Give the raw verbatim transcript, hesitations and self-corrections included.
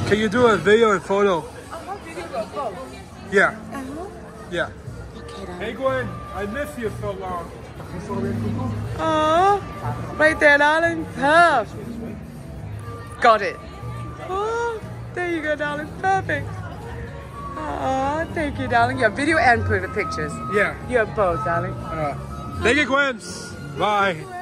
Can you do a video and photo? Uh-huh, video or both? Yeah. Uh-huh. Yeah. Okay, darling. Hey Gwen, I miss you so long. Oh, right there, darling. Perfect. Got it. Oh, there you go, darling. Perfect. Oh, thank you, darling. Your video and put the pictures. Yeah. You have both, darling. Uh, thank you, Gwen. Bye.